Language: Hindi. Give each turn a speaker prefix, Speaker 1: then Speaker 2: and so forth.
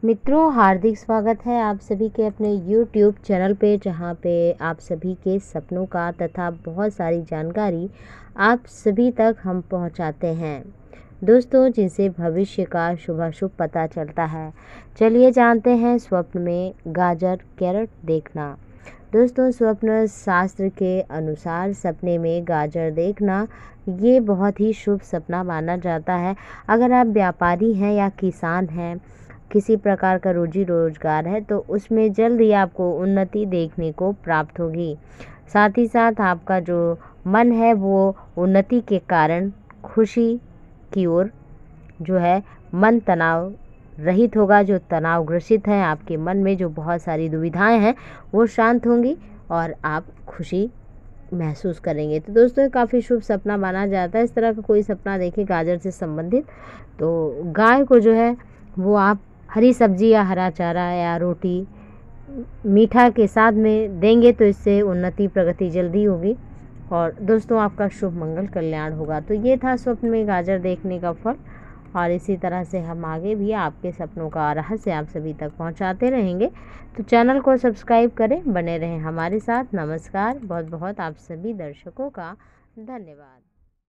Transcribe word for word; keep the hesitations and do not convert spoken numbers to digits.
Speaker 1: मित्रों, हार्दिक स्वागत है आप सभी के अपने यूट्यूब चैनल पे, जहाँ पे आप सभी के सपनों का तथा बहुत सारी जानकारी आप सभी तक हम पहुँचाते हैं दोस्तों, जिनसे भविष्य का शुभाशुभ पता चलता है। चलिए जानते हैं स्वप्न में गाजर कैरेट देखना। दोस्तों, स्वप्न शास्त्र के अनुसार सपने में गाजर देखना ये बहुत ही शुभ सपना माना जाता है। अगर आप व्यापारी हैं या किसान हैं, किसी प्रकार का रोजी रोजगार है, तो उसमें जल्द ही आपको उन्नति देखने को प्राप्त होगी। साथ ही साथ आपका जो मन है वो उन्नति के कारण खुशी की ओर जो है मन तनाव रहित होगा। जो तनाव ग्रसित हैं आपके मन में, जो बहुत सारी दुविधाएं हैं, वो शांत होंगी और आप खुशी महसूस करेंगे। तो दोस्तों, काफ़ी शुभ सपना माना जाता है। इस तरह का कोई सपना देखें गाजर से संबंधित, तो गाय को जो है वो आप हरी सब्जी या हरा चारा या रोटी मीठा के साथ में देंगे, तो इससे उन्नति प्रगति जल्दी होगी और दोस्तों आपका शुभ मंगल कल्याण होगा। तो ये था स्वप्न में गाजर देखने का फल, और इसी तरह से हम आगे भी आपके सपनों का रहस्य आप सभी तक पहुंचाते रहेंगे। तो चैनल को सब्सक्राइब करें, बने रहें हमारे साथ। नमस्कार, बहुत बहुत आप सभी दर्शकों का धन्यवाद।